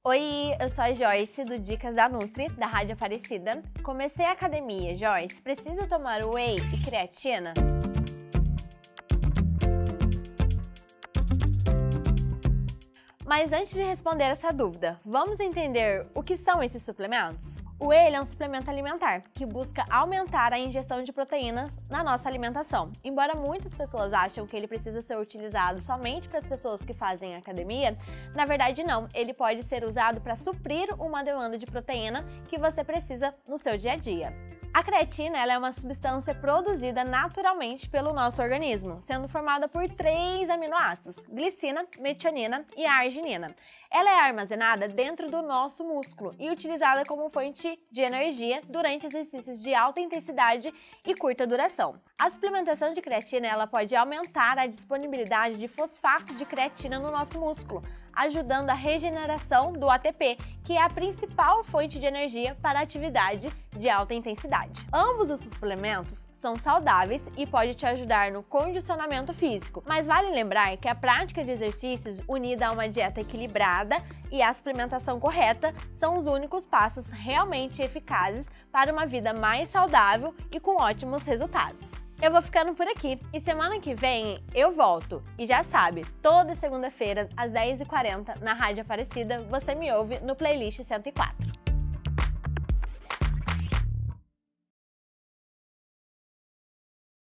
Oi, eu sou a Joyce do Dicas da Nutri, da Rádio Aparecida. Comecei a academia, Joyce, preciso tomar whey e creatina? Mas antes de responder essa dúvida, vamos entender o que são esses suplementos? O whey é um suplemento alimentar que busca aumentar a ingestão de proteína na nossa alimentação. Embora muitas pessoas acham que ele precisa ser utilizado somente para as pessoas que fazem academia, na verdade não, ele pode ser usado para suprir uma demanda de proteína que você precisa no seu dia a dia. A creatina ela é uma substância produzida naturalmente pelo nosso organismo, sendo formada por 3 aminoácidos, glicina, metionina e arginina. Ela é armazenada dentro do nosso músculo e utilizada como fonte de energia durante exercícios de alta intensidade e curta duração. A suplementação de creatina ela pode aumentar a disponibilidade de fosfato de creatina no nosso músculo, ajudando a regeneração do ATP, que é a principal fonte de energia para a atividade de alta intensidade. Ambos os suplementos são saudáveis e pode te ajudar no condicionamento físico, mas vale lembrar que a prática de exercícios unida a uma dieta equilibrada e a suplementação correta são os únicos passos realmente eficazes para uma vida mais saudável e com ótimos resultados. Eu vou ficando por aqui e semana que vem eu volto. E já sabe, toda segunda-feira às 10h40 na Rádio Aparecida você me ouve no Playlist 104.